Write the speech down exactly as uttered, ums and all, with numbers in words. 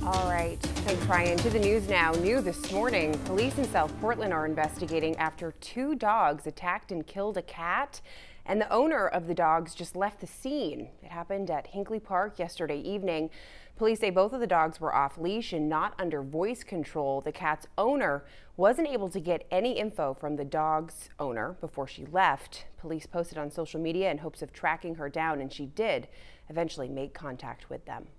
All right, thanks, Brian. To the news now. New this morning, police in South Portland are investigating after two dogs attacked and killed a cat, and the owner of the dogs just left the scene. It happened at Hinckley Park yesterday evening. Police say both of the dogs were off leash and not under voice control. The cat's owner wasn't able to get any info from the dog's owner before she left. Police posted on social media in hopes of tracking her down, and she did eventually make contact with them.